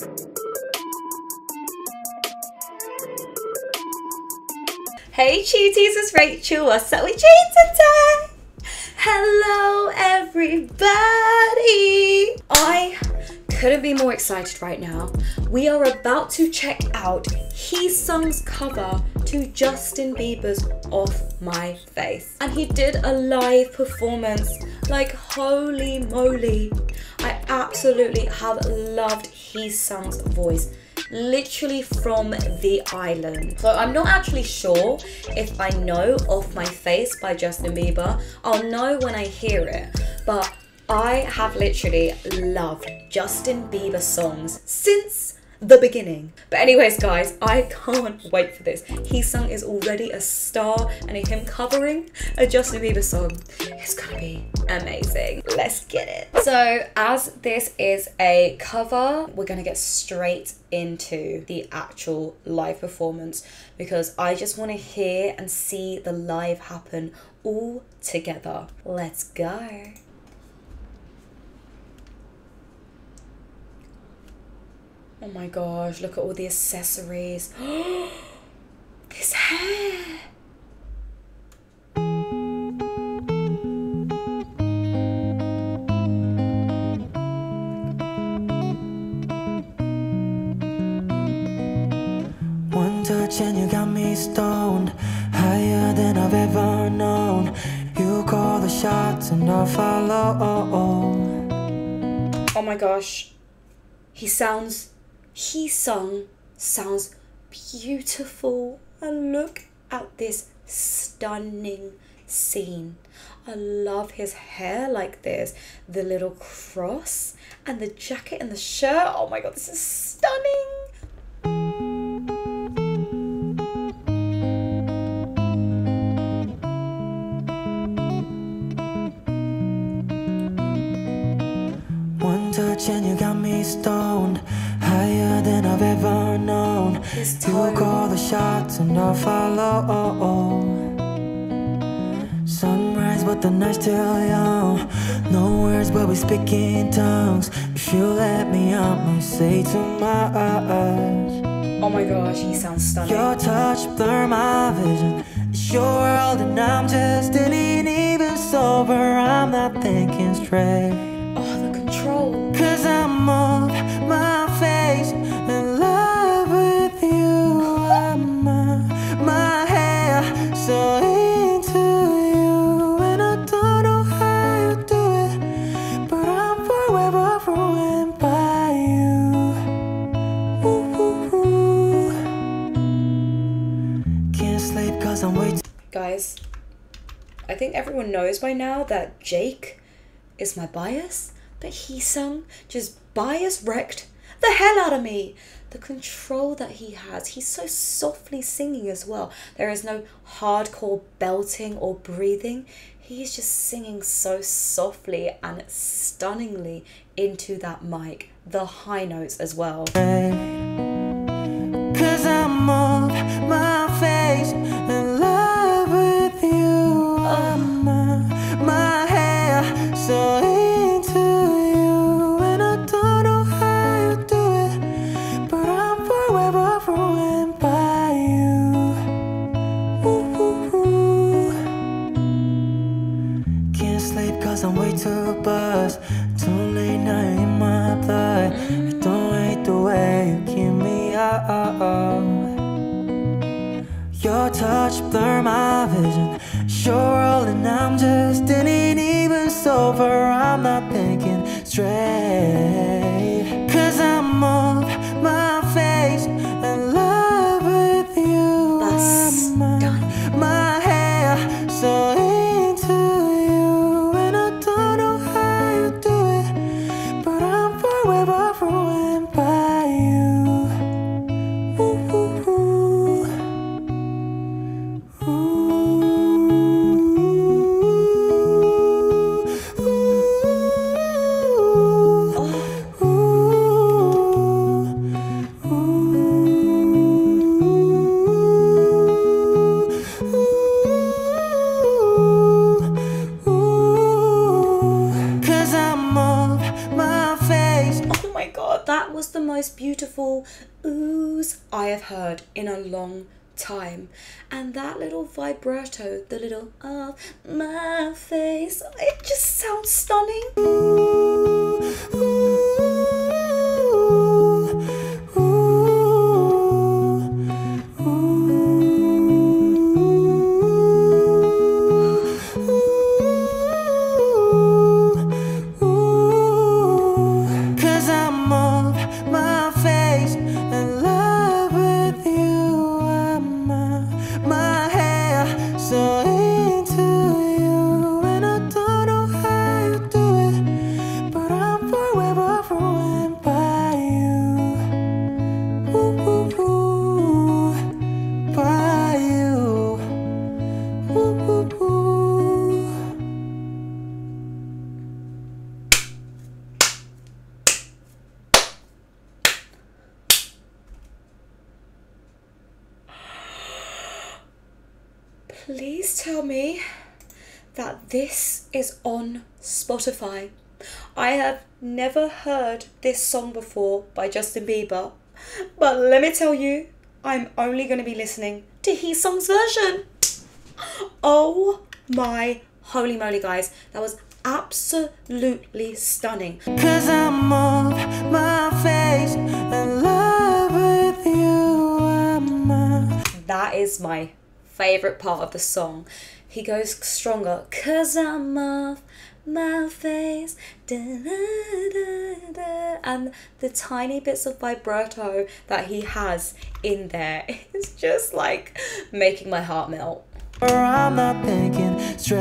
Hey cuties, it's Rachel. What's up with you today? Hello everybody. I couldn't be more excited right now. We are about to check out Heesung's cover to Justin Bieber's Off My Face. And he did a live performance. Like, holy moly. I absolutely have loved Heesung's voice. Literally from the island. So I'm not actually sure if I know Off My Face by Justin Bieber. I'll know when I hear it. But I have literally loved Justin Bieber songs since the beginning. But anyways guys, I can't wait for this. Heesung is already a star, and him covering a Justin Bieber song is gonna be amazing. Let's get it. So as this is a cover, we're gonna get straight into the actual live performance because I just want to hear and see the live happen all together. Let's go. Oh my gosh, look at all the accessories. This hair. One touch and you got me stoned, higher than I've ever known. You call the shots and I'll follow. Oh my gosh. Heesung sounds beautiful, and look at this stunning scene. I love his hair like this, the little cross and the jacket and the shirt. Oh my god, this is stunning. One touch and you got me stoned, higher than I've ever known. You call the shots and I'll follow. Sunrise but the night's still young. No words but we speak in tongues. If you let me, I might say too much. Oh my gosh, he sounds stunning. Your touch blur my vision. It's your world and I'm just in it. Even sober, I'm not thinking straight. Oh, the control. Cause I'm off my face in love with you. I'm my hair so into you, and I don't know how you do it, but I'm forever ruined by you. Ooh, ooh, ooh. Can't sleep cause I'm way too. Guys, I think everyone knows by now that Jake is my bias, but Heesung just bias wrecked the hell out of me. The control that he has, he's so softly singing as well. There is no hardcore belting or breathing. He's just singing so softly and stunningly into that mic, the high notes as well. Cause I'm off my face in love with you. I'm my hair so into you, and I don't know how you do it, but I'm forever ruined by you. Ooh, ooh, ooh. Can't sleep cause I'm way too buzzed. Too late now in my blood. I don't hate the way you keep me up. Your touch blur my vision. It's your world and I'm just in it. Even sober, I'm not thinking straight. Cause I'm off my face in love with you. That's stunning. My hair so into you, and I don't know how you do it, but I'm forever ruined by you. Ooh, ooh, ooh. Ooh, ooh, ooh. beautiful oohs I have heard in a long time. And that little vibrato, the little of my face, it just sounds stunning. Please tell me that this is on Spotify. I have never heard this song before by Justin Bieber, but let me tell you, I'm only going to be listening to Heesung's version. Oh my holy moly, guys, that was absolutely stunning. 'Cause I'm off my face in love with you. That is my favourite part of the song. He goes stronger. 'Cause I'm off my face, da, da, da, da. And the tiny bits of vibrato that he has in there, it's just like making my heart melt. I'm not thinking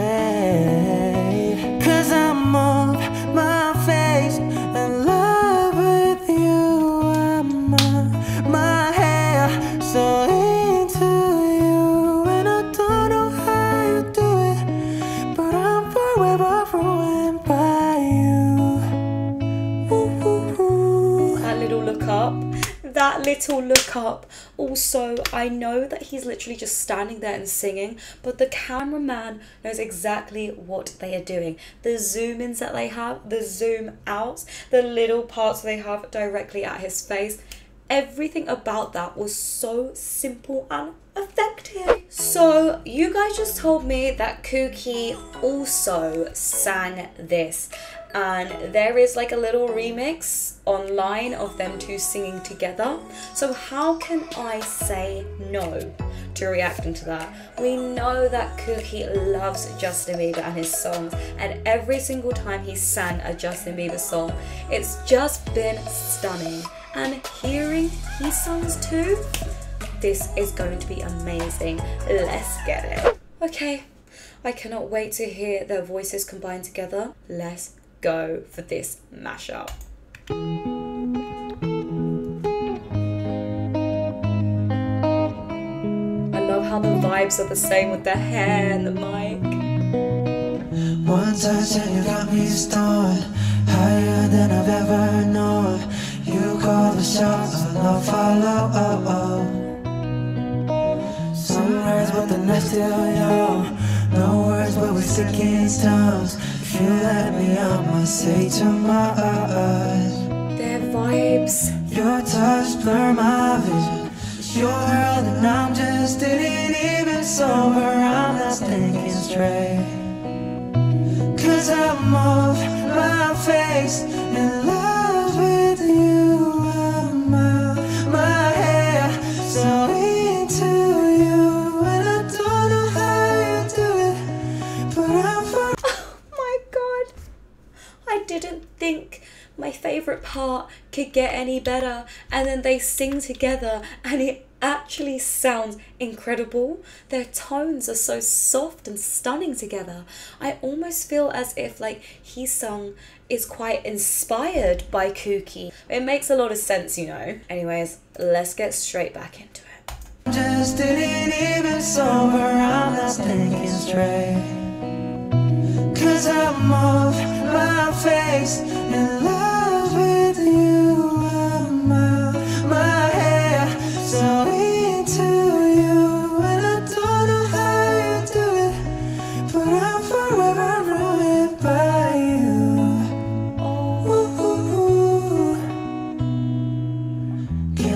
straight. 'Cause I'm off my face in love with you. My hair so into you, and I don't know how you do it, but I'm forever ruined by you. Ooh, ooh, ooh. That little look up. That little look up. Also, I know that he's literally just standing there and singing, but the cameraman knows exactly what they are doing. The zoom ins that they have, the zoom outs, the little parts they have directly at his face. Everything about that was so simple and effective. So you guys just told me that Kooky also sang this, and there is like a little remix online of them two singing together. So how can I say no to reacting to that? We know that Kooky loves Justin Bieber and his songs, and every single time he sang a Justin Bieber song, it's just been stunning. And hearing his songs too, this is going to be amazing. Let's get it. Okay, I cannot wait to hear their voices combined together. Let's go for this mashup. I love how the vibes are the same with the hair and the mic. One touch and you got me stoned, higher than I've ever known. You call the shots, I'll follow. Some words, but the next still young. No words, but we sick in tongues. If you let me, I must say to my eyes. Their vibes. Your touch blur my vision. It's your world and I'm just in it. Even sober, I'm not thinking straight. 'Cause I'm off my face in love with you. My hair so into you, and I don't know how you do it, but I'm for. Oh my god. I didn't think my favourite part could get any better, and then they sing together and it actually sounds incredible. Their tones are so soft and stunning together. I almost feel as if like Heesung is quite inspired by Kooky. It makes a lot of sense, you know. Anyways, let's get straight back into it. Just didn't even sober, I'm not thinking straight. 'Cause I'm off my face in love with you. My hair so into you, and I don't know how you do it, but I'm forever ruined by you. Ooh, ooh, ooh.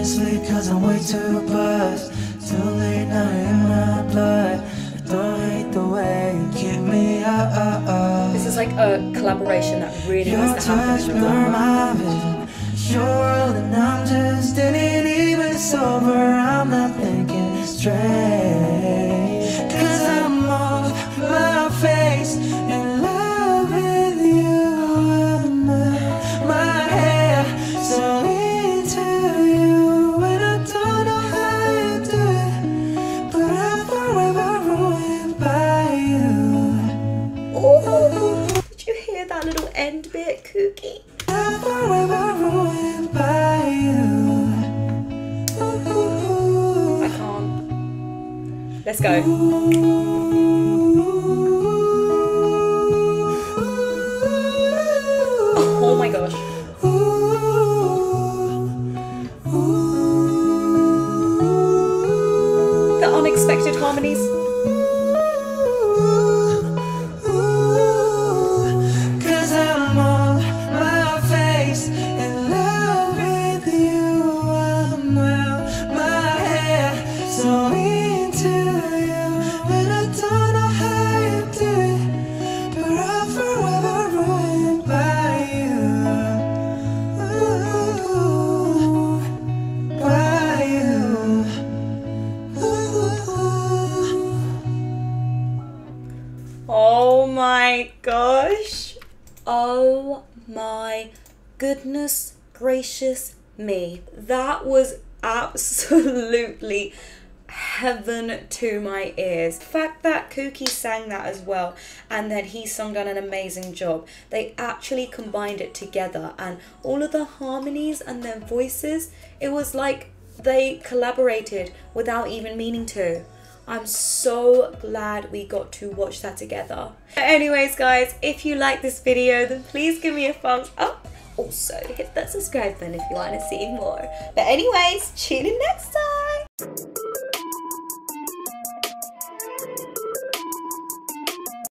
sleep cause I'm way too buzzed. Too late now in my blood. I don't hate the way you keep me up. This is like a collaboration that really Your needs to happen touch in the blur world. my vision. Your world and I'm just in it even sober. I'm not thinking straight. Cause I'm off my face in love with you. I'm my hair so into you. And I don't know how you do it, but I'm forever ruined by you. Ooh, did you hear that little end bit, Kooky? I'm forever ruined by you. I can't. Let's go. Oh my gosh. The unexpected harmonies. Cause I'm on my face in love with you. I'm out my hair so into you. And I don't know how you do it, but I'm forever ruined by you. By you. Oh my gosh. Oh my goodness gracious me. That was absolutely heaven to my ears. The fact that Kooky sang that as well, and then He Sung done an amazing job. They actually combined it together, and all of the harmonies and their voices, it was like they collaborated without even meaning to. I'm so glad we got to watch that together. Anyways guys, if you like this video, then please give me a thumbs up. Also hit that subscribe button if you want to see more. But anyways, tune in next time.